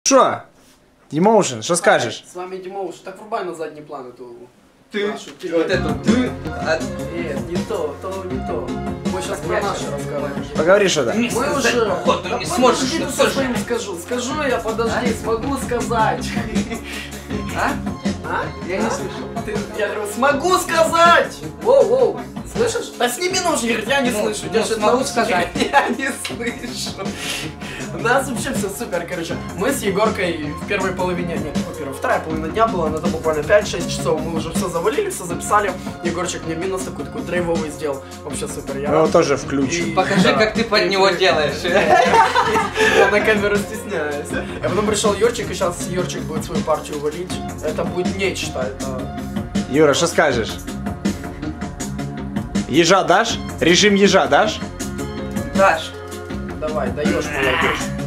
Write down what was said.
Що? Дімоушен, що скажеш? С вами Димоуш. Так врубай на задний план эту... Ты, нашу вот телегу. это, ты, Нет, не то не то. Мы сейчас про наши разговариваем. Поговори що-то. Мы уже... Вот, ты Да не сможешь, подожди, ну ты что со же. своим скажу. Скажу я, подожди, смогу сказать. А? А? Я не слышал. Я говорю, смогу сказать! Воу. Слышишь? Да сними наушники, я не слышу. ну, Держи смогу наушники. сказать. Я не слышу. У нас вообще все супер, короче. Мы с Егоркой в первой половине, нет, во-первых, вторая половина дня была, надо буквально 5-6 часов, мы уже все завалили, все записали. Егорчик мне минус такой драйвовый сделал. Вообще супер. Ми його теж включимо. Покажи, как ты под него делаешь. Я на камеру стесняюсь. А потом пришел Юрчик, и сейчас Юрчик будет свою партию валить. Это будет нечто, это... Юра, що скажеш? Їжа даш? Режим їжа даш? Даш. Давай, даешь, молодежь.